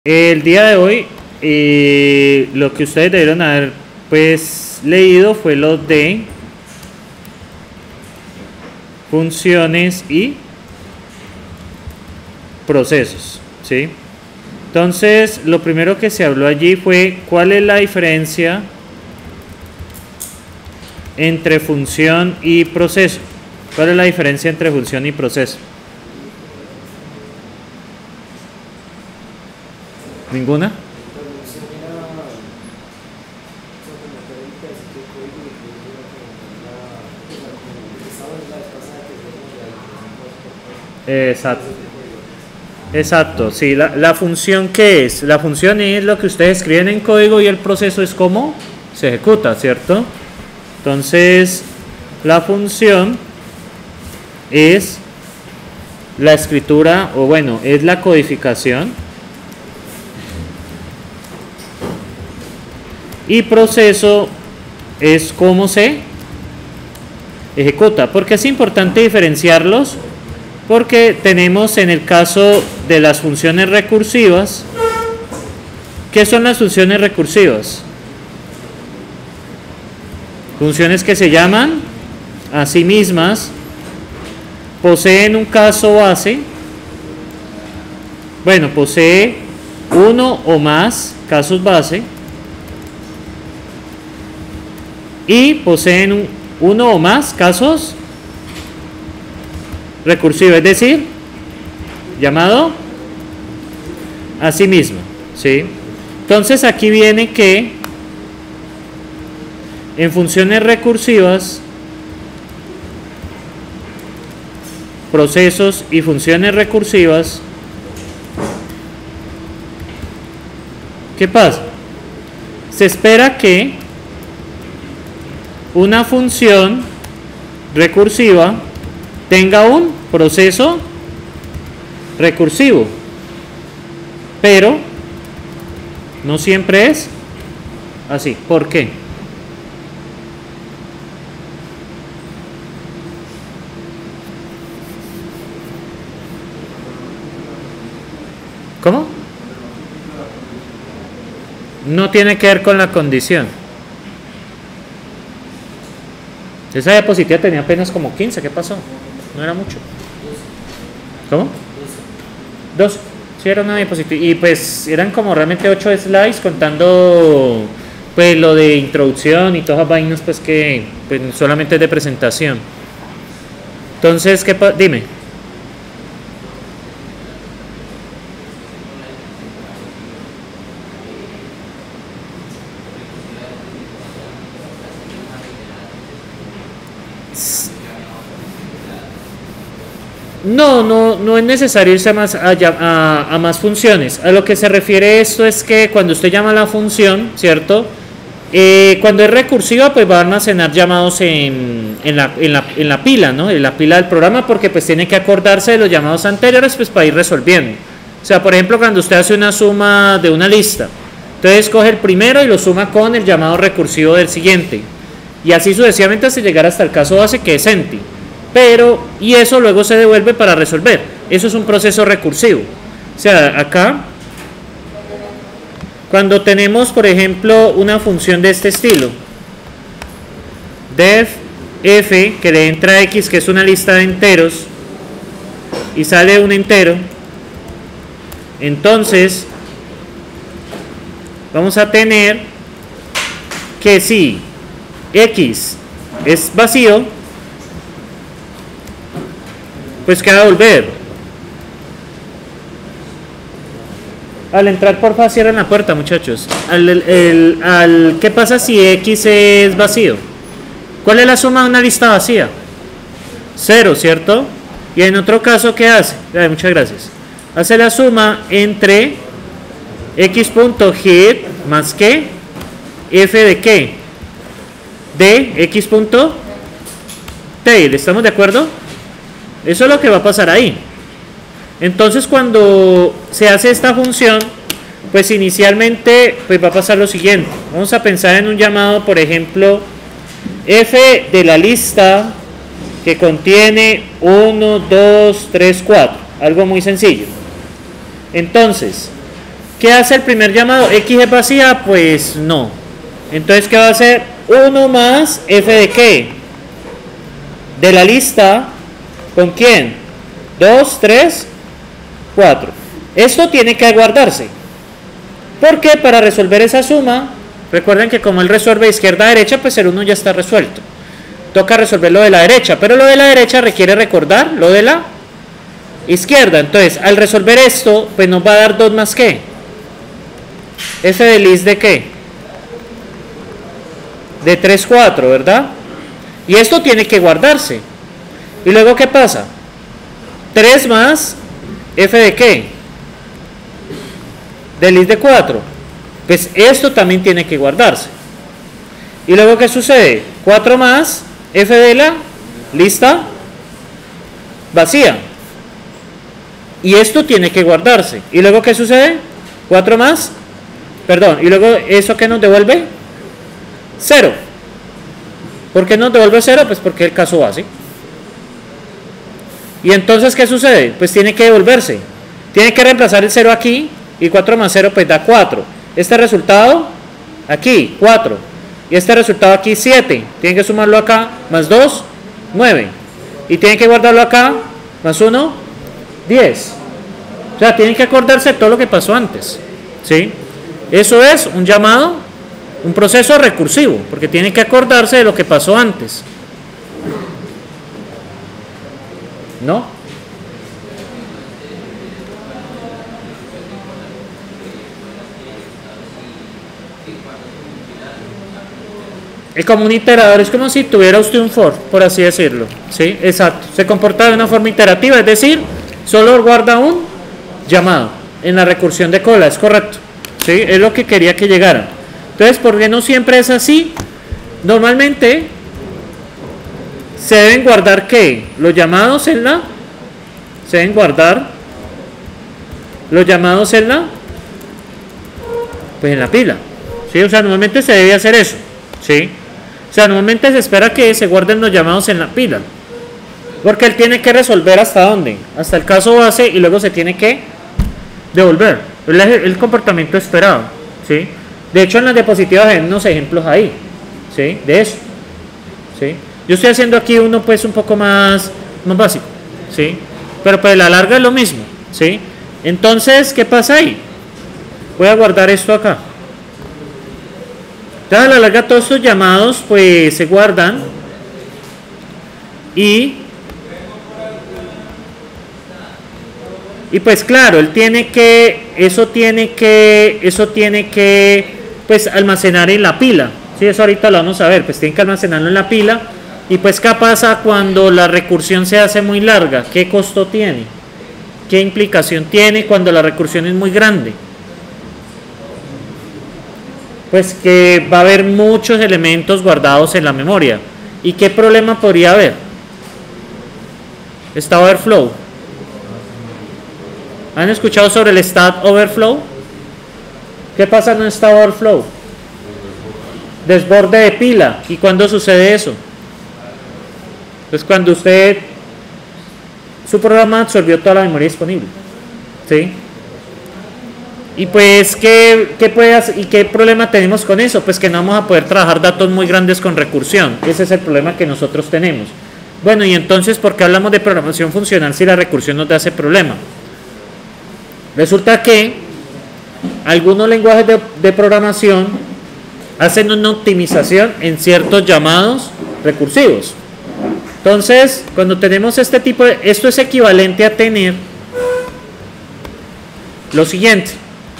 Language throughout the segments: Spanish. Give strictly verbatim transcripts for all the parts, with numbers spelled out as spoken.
El día de hoy eh, lo que ustedes debieron haber pues leído fue lo de funciones y procesos, ¿sí? Entonces lo primero que se habló allí fue cuál es la diferencia entre función y proceso. ¿Cuál es la diferencia entre función y proceso? ¿Ninguna? Exacto. Exacto, sí, la, la función ¿qué es? La función es lo que ustedes escriben en código y el proceso es cómo se ejecuta, ¿cierto? Entonces, la función es la escritura, o bueno, es la codificación. Y proceso es cómo se ejecuta. ¿Por qué es importante diferenciarlos? Porque tenemos en el caso de las funciones recursivas, ¿qué son las funciones recursivas? Funciones que se llaman a sí mismas, poseen un caso base, bueno, posee uno o más casos base, y poseen un, uno o más casos recursivos, es decir, llamado a sí mismo, ¿sí? Entonces aquí viene que en funciones recursivas, procesos y funciones recursivas, ¿qué pasa? Se espera que una función recursiva tenga un proceso recursivo, pero no siempre es así. ¿Por qué? ¿Cómo? No tiene que ver con la condición. Esa diapositiva tenía apenas como quince, ¿qué pasó? No era mucho. ¿Cómo? doce. Sí, era una diapositiva. Y pues eran como realmente ocho slides contando pues lo de introducción y todas las vainas pues que pues, solamente es de presentación. Entonces, ¿qué pasa? Dime. No, no, no es necesario irse a más, a, a, a más funciones. A lo que se refiere esto es que cuando usted llama la función, ¿cierto? Eh, cuando es recursiva, pues va a almacenar llamados en, en, la, en, la, en la pila, ¿no? En la pila del programa, porque pues tiene que acordarse de los llamados anteriores, pues para ir resolviendo. O sea, por ejemplo, cuando usted hace una suma de una lista, entonces coge el primero y lo suma con el llamado recursivo del siguiente. Y así sucesivamente hasta llegar hasta el caso base, que es empty. Pero, y eso luego se devuelve para resolver. Eso es un proceso recursivo. O sea, acá, cuando tenemos, por ejemplo, una función de este estilo, def f, que le entra x, que es una lista de enteros, y sale un entero, entonces, vamos a tener que si x es vacío, pues queda volver. Al entrar, porfa, cierren la puerta, muchachos. Al, el, el, al, ¿Qué pasa si x es vacío? ¿Cuál es la suma de una lista vacía? Cero, ¿cierto? Y en otro caso, ¿qué hace? Ay, muchas gracias. Hace la suma entre x.hit más que f de qué? De x.tail. ¿Estamos de acuerdo? Eso es lo que va a pasar ahí. Entonces, cuando se hace esta función, pues inicialmente pues va a pasar lo siguiente. Vamos a pensar en un llamado, por ejemplo, f de la lista que contiene uno, dos, tres, cuatro. Algo muy sencillo. Entonces, ¿Qué hace el primer llamado? ¿X es vacía? Pues no. Entonces, ¿qué va a hacer? uno más f de qué? De la lista, ¿con quién? dos, tres, cuatro. Esto tiene que guardarse. Porque para resolver esa suma, recuerden que como él resuelve de izquierda a derecha, pues el uno ya está resuelto. Toca resolver lo de la derecha, pero lo de la derecha requiere recordar lo de la izquierda. Entonces, al resolver esto, pues nos va a dar dos más qué. F de list de qué? De tres, cuatro, ¿verdad? Y esto tiene que guardarse. ¿Y luego qué pasa? tres más F de qué? De list de cuatro. Pues esto también tiene que guardarse. ¿Y luego qué sucede? cuatro más F de la lista vacía. Y esto tiene que guardarse. ¿Y luego qué sucede? cuatro más. Perdón. ¿Y luego eso qué nos devuelve? cero. ¿Por qué nos devuelve cero? Pues porque el caso base. ¿Y entonces qué sucede? Pues tiene que devolverse. Tiene que reemplazar el cero aquí. Y cuatro más cero pues da cuatro. Este resultado aquí, cuatro. Y este resultado aquí, siete. Tienen que sumarlo acá, más dos, nueve. Y tienen que guardarlo acá, más uno, diez. O sea, tienen que acordarse de todo lo que pasó antes. ¿Sí? Eso es un llamado, un proceso recursivo, porque tienen que acordarse de lo que pasó antes. ¿No? El común iterador es como si tuviera usted un for, por así decirlo. ¿Sí? Exacto. Se comporta de una forma iterativa, es decir, solo guarda un llamado en la recursión de cola, es correcto. ¿Sí? Es lo que quería que llegara. Entonces, ¿por qué no siempre es así? Normalmente se deben guardar ¿qué? Los llamados en la se deben guardar los llamados en la pues en la pila. ¿Sí? O sea, normalmente se debe hacer eso. ¿Sí? O sea, normalmente se espera que se guarden los llamados en la pila. Porque él tiene que resolver hasta dónde. Hasta el caso base y luego se tiene que devolver. Es el comportamiento esperado. ¿Sí? De hecho, en las diapositivas hay unos ejemplos ahí. ¿Sí? De eso. ¿Sí? Yo estoy haciendo aquí uno pues un poco más, más básico. ¿Sí? Pero pues a la larga es lo mismo. ¿Sí? Entonces, ¿qué pasa ahí? Voy a guardar esto acá. Entonces, a la larga todos estos llamados pues se guardan y y pues claro, él tiene que eso tiene que eso tiene que pues almacenar en la pila. Sí, eso ahorita lo vamos a ver, pues tiene que almacenarlo en la pila. Y pues ¿qué pasa cuando la recursión se hace muy larga? ¿Qué costo tiene? ¿Qué implicación tiene cuando la recursión es muy grande? Pues que va a haber muchos elementos guardados en la memoria. ¿Y qué problema podría haber? Stack Overflow. ¿Han escuchado sobre el Stack Overflow? ¿Qué pasa en un Stack Overflow? Desborde de pila. ¿Y cuándo sucede eso? Pues cuando usted su programa absorbió toda la memoria disponible. ¿Sí? Y pues, ¿qué, qué puede hacer, ¿y qué problema tenemos con eso? Pues que no vamos a poder trabajar datos muy grandes con recursión. Ese es el problema que nosotros tenemos. Bueno, y entonces, ¿por qué hablamos de programación funcional si la recursión nos da ese problema? Resulta que algunos lenguajes de, de programación hacen una optimización en ciertos llamados recursivos. Entonces, cuando tenemos este tipo de... Esto es equivalente a tener lo siguiente.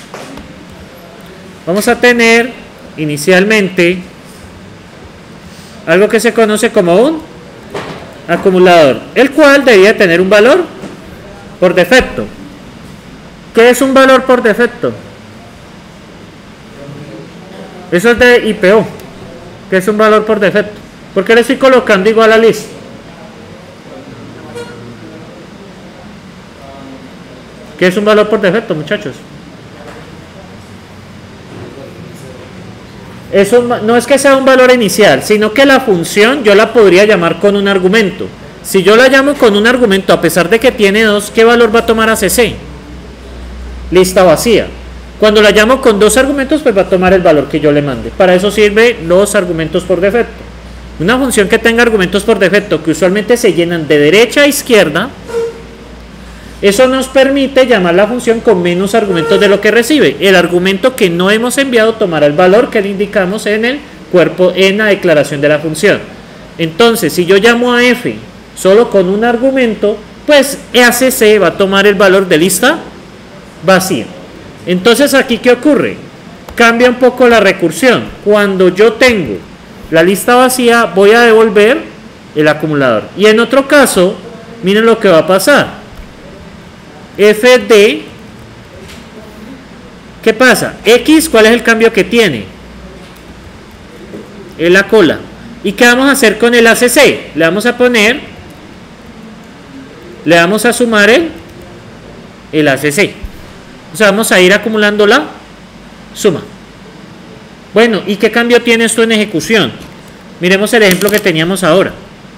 Vamos a tener inicialmente algo que se conoce como un acumulador, el cual debería tener un valor por defecto. ¿Qué es un valor por defecto? Eso es de I P O. ¿Qué es un valor por defecto? ¿Por qué le estoy colocando igual a list? ¿Qué es un valor por defecto, muchachos? Eso no es que sea un valor inicial, sino que la función yo la podría llamar con un argumento. Si yo la llamo con un argumento, a pesar de que tiene dos, ¿qué valor va a tomar A C C? Lista vacía. Cuando la llamo con dos argumentos, pues va a tomar el valor que yo le mande. Para eso sirven los argumentos por defecto. Una función que tenga argumentos por defecto, que usualmente se llenan de derecha a izquierda, eso nos permite llamar la función con menos argumentos de lo que recibe. El argumento que no hemos enviado tomará el valor que le indicamos en el cuerpo, en la declaración de la función. Entonces, si yo llamo a f solo con un argumento, pues E A C C va a tomar el valor de lista vacía. Entonces, aquí, ¿qué ocurre? Cambia un poco la recursión. Cuando yo tengo la lista vacía, voy a devolver el acumulador. Y en otro caso, miren lo que va a pasar. F de, ¿qué pasa? X, ¿cuál es el cambio que tiene? Es la cola. ¿Y qué vamos a hacer con el A C C? Le vamos a poner, le vamos a sumar el, el A C C. O sea, vamos a ir acumulando la suma. Bueno, ¿y qué cambio tiene esto en ejecución? Miremos el ejemplo que teníamos ahora.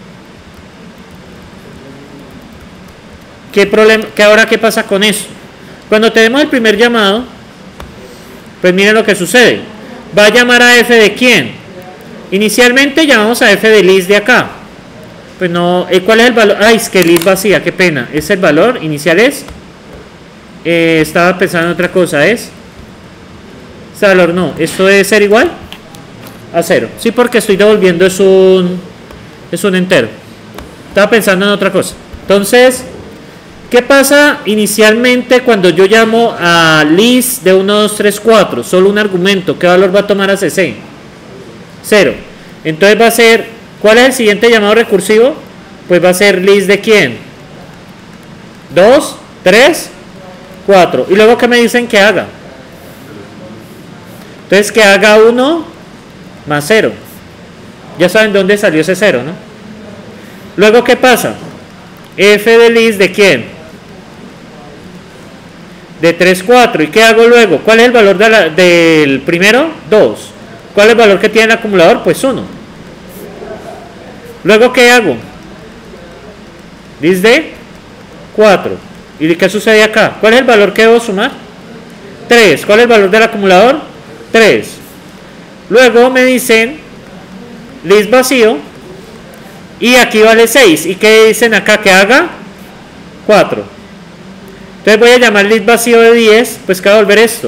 ¿Qué problema, qué ahora qué pasa con eso? Cuando tenemos el primer llamado, pues miren lo que sucede. Va a llamar a f de quién. Inicialmente llamamos a f de list de acá. Pues no, ¿cuál es el valor? Ay, es que list vacía, qué pena. Es el valor inicial es. Eh, estaba pensando en otra cosa, es. Este valor no, esto debe ser igual a cero. Sí, porque estoy devolviendo es un es un entero. Estaba pensando en otra cosa. Entonces, ¿qué pasa inicialmente cuando yo llamo a list de uno, dos, tres, cuatro? Solo un argumento. ¿Qué valor va a tomar A C C? cero. Entonces va a ser, ¿cuál es el siguiente llamado recursivo? Pues va a ser list de quién. dos, tres, cuatro. Y luego, ¿qué me dicen que haga? Entonces, que haga uno más cero. Ya saben dónde salió ese cero, ¿no? Luego, ¿qué pasa? F de list de quién. De tres, cuatro. ¿Y qué hago luego? ¿Cuál es el valor de la, del primero? dos. ¿Cuál es el valor que tiene el acumulador? Pues uno. Luego, ¿qué hago? List de cuatro. ¿Y qué sucede acá? ¿Cuál es el valor que debo sumar? tres. ¿Cuál es el valor del acumulador? tres. Luego me dicen list vacío. Y aquí vale seis. ¿Y qué dicen acá? Que haga cuatro. Entonces voy a llamar list vacío de diez. Pues ¿qué va a volver esto?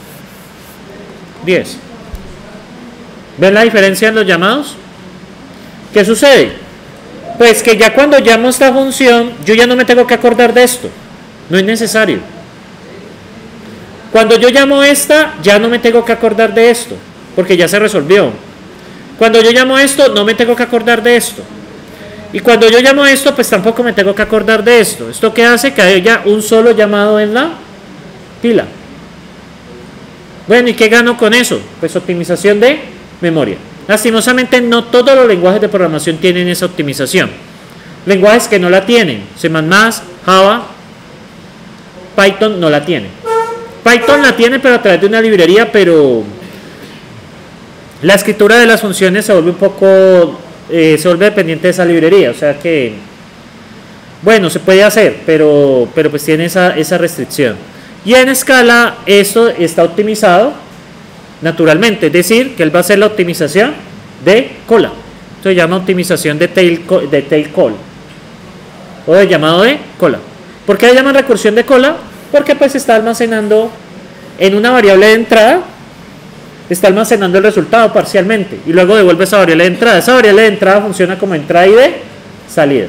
diez. ¿Ven la diferencia en los llamados? ¿Qué sucede? Pues que ya cuando llamo esta función, yo ya no me tengo que acordar de esto. No es necesario. Cuando yo llamo esta, ya no me tengo que acordar de esto, porque ya se resolvió. Cuando yo llamo esto, no me tengo que acordar de esto. Y cuando yo llamo esto, pues tampoco me tengo que acordar de esto. ¿Esto qué hace? Que haya un solo llamado en la pila. Bueno, ¿y qué gano con eso? Pues optimización de memoria. Lastimosamente, no todos los lenguajes de programación tienen esa optimización. Lenguajes que no la tienen, C más más, Java, Python no la tiene. Python la tiene, pero a través de una librería, pero la escritura de las funciones se vuelve un poco, eh, se vuelve dependiente de esa librería. O sea que, bueno, se puede hacer, pero, pero pues tiene esa, esa restricción. Y en Scala esto está optimizado naturalmente, es decir, que él va a hacer la optimización de cola. Esto se llama optimización de tail, de tail call o de llamado de cola. ¿Por qué le llaman recursión de cola? Porque pues está almacenando en una variable de entrada, está almacenando el resultado parcialmente y luego devuelve esa variable de entrada. Esa variable de entrada funciona como entrada y de salida.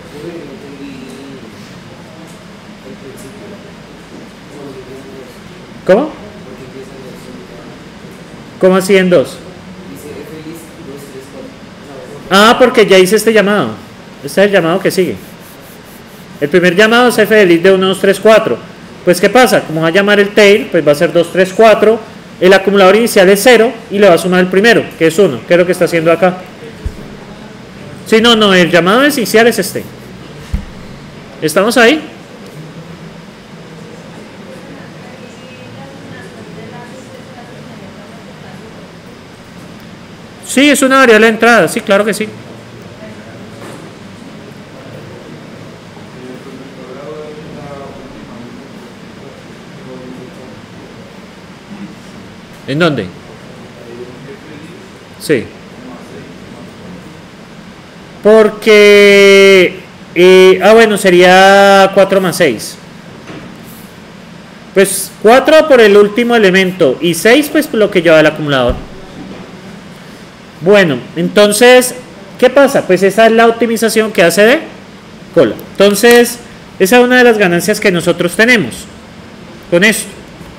¿Cómo? ¿Cómo así en dos? Ah, porque ya hice este llamado. Este es el llamado que sigue. El primer llamado es f de list de uno, dos, tres, cuatro. Pues ¿qué pasa? Como va a llamar el tail, pues va a ser dos, tres, cuatro. El acumulador inicial es cero y le va a sumar el primero, que es uno. ¿Qué es lo que está haciendo acá? Sí, no, no, el llamado inicial es este. ¿Estamos ahí? Sí, es una variable de entrada, sí, claro que sí. ¿En dónde? Sí. Porque... Eh, ah, bueno, sería cuatro más seis. Pues cuatro por el último elemento y seis pues por lo que lleva el acumulador. Bueno, entonces, ¿qué pasa? Pues esa es la optimización que hace de cola. Entonces, esa es una de las ganancias que nosotros tenemos con esto.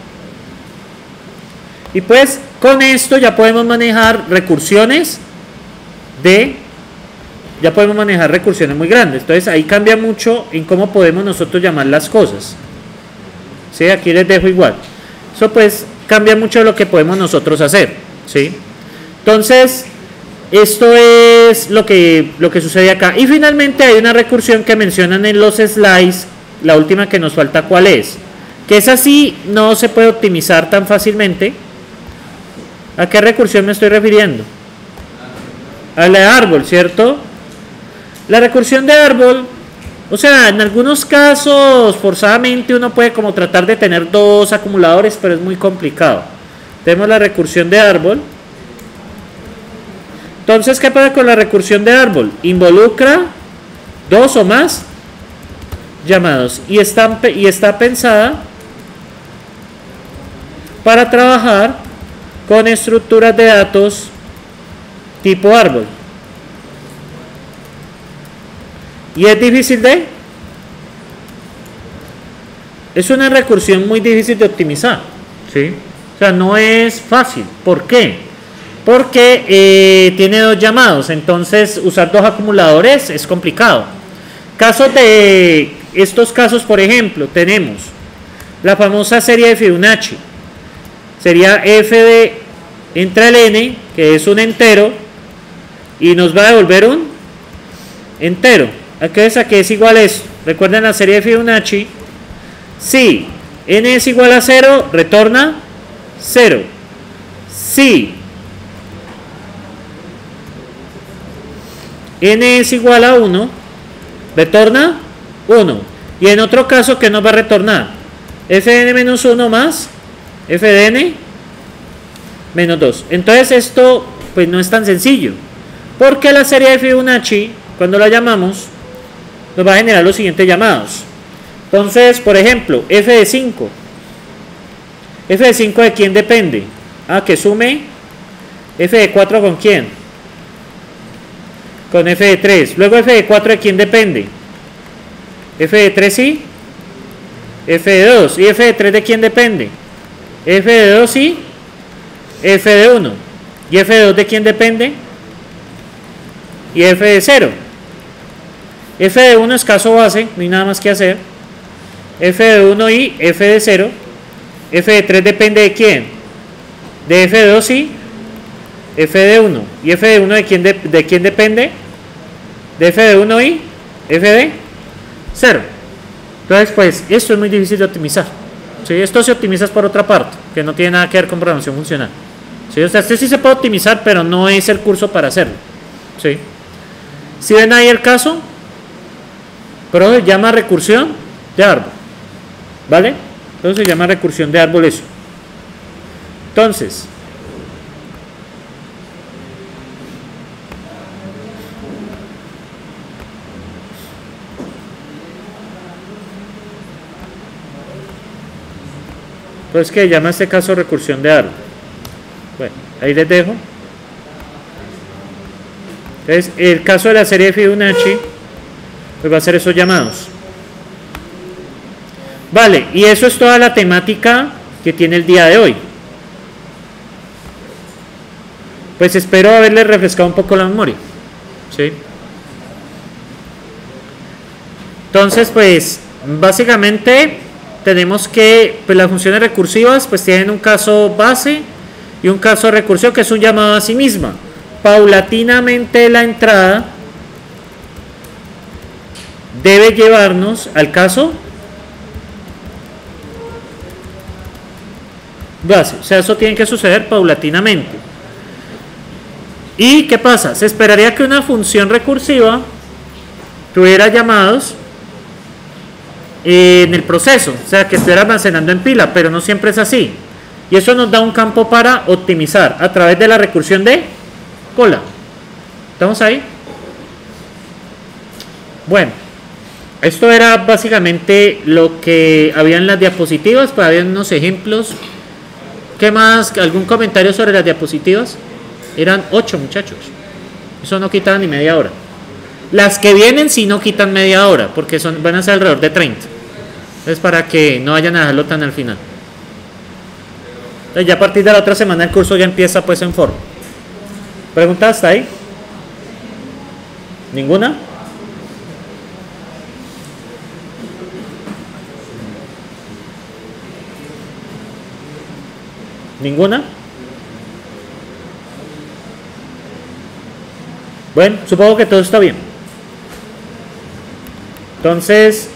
Y pues con esto ya podemos manejar recursiones de... Ya podemos manejar recursiones muy grandes. Entonces ahí cambia mucho en cómo podemos nosotros llamar las cosas. ¿Sí? Aquí les dejo igual. Eso pues cambia mucho lo que podemos nosotros hacer. ¿Sí? Entonces, esto es lo que, lo que sucede acá. Y finalmente hay una recursión que mencionan en los slides. La última que nos falta, ¿cuál es? Que esa sí no se puede optimizar tan fácilmente. ¿A qué recursión me estoy refiriendo? A la de árbol, ¿cierto? La recursión de árbol, o sea, en algunos casos forzadamente uno puede como tratar de tener dos acumuladores, pero es muy complicado. Tenemos la recursión de árbol. Entonces, ¿qué pasa con la recursión de árbol? Involucra dos o más llamados y está, y está pensada para trabajar con estructuras de datos tipo árbol. Y es difícil de... Es una recursión muy difícil de optimizar. ¿Sí? O sea, no es fácil. ¿Por qué? Porque eh, tiene dos llamados. Entonces, usar dos acumuladores es complicado. Casos de... Estos casos, por ejemplo, tenemos la famosa serie de Fibonacci. Sería f de... Entra el n, que es un entero, y nos va a devolver un entero. Aquí es, aquí es igual a eso. Recuerden la serie de Fibonacci. Si n es igual a cero, retorna cero. Si n es igual a uno, retorna uno. Y en otro caso, ¿qué nos va a retornar? F de n menos uno más f de n menos dos. Entonces esto pues no es tan sencillo. Porque la serie de Fibonacci, cuando la llamamos, nos va a generar los siguientes llamados. Entonces, por ejemplo, f de cinco. F de cinco ¿de quién depende? Ah, que sume f de cuatro ¿con quién? Con f de tres. Luego f de cuatro ¿de quién depende? F de tres y f de dos. ¿Y f de tres ¿de quién depende? F de dos y f de uno. ¿Y f de dos ¿de quién depende? Y f de cero. F de uno es caso base, no hay nada más que hacer. F de uno y f de cero. F de tres depende de quién? De f de dos y f de uno. ¿Y f de uno de quién, de, de quién depende? De f de uno y f de cero. Entonces, pues, esto es muy difícil de optimizar. ¿Sí? Esto se optimiza por otra parte, que no tiene nada que ver con programación funcional. ¿Sí? O sea, este sí se puede optimizar, pero no es el curso para hacerlo. ¿Sí? ¿Sí ven ahí el caso? Pero se llama recursión de árbol. ¿Vale? Entonces se llama recursión de árbol eso. Entonces, pues que llama este caso recursión de árbol. Bueno, ahí les dejo. Entonces, el caso de la serie de Fibonacci pues va a ser esos llamados. Vale, y eso es toda la temática que tiene el día de hoy. Pues espero haberles refrescado un poco la memoria. ¿Sí? Entonces, pues, básicamente tenemos que, pues las funciones recursivas pues tienen un caso base y un caso de recursión que es un llamado a sí misma. Paulatinamente la entrada debe llevarnos al caso base. O sea, eso tiene que suceder paulatinamente. ¿Y qué pasa? Se esperaría que una función recursiva tuviera llamados en el proceso, o sea, que estuviera almacenando en pila, pero no siempre es así. Y eso nos da un campo para optimizar a través de la recursión de cola. ¿Estamos ahí? Bueno, esto era básicamente lo que había en las diapositivas, pues había unos ejemplos. ¿Qué más? ¿Algún comentario sobre las diapositivas? Eran ocho, muchachos. Eso no quitaba ni media hora. Las que vienen sí no quitan media hora, porque son, van a ser alrededor de treinta. Entonces, para que no vayan a dejarlo tan al final. Entonces, ya a partir de la otra semana el curso ya empieza pues en forma. ¿Preguntas hasta ahí? ¿Ninguna? ¿Ninguna? Bueno, supongo que todo está bien. Entonces,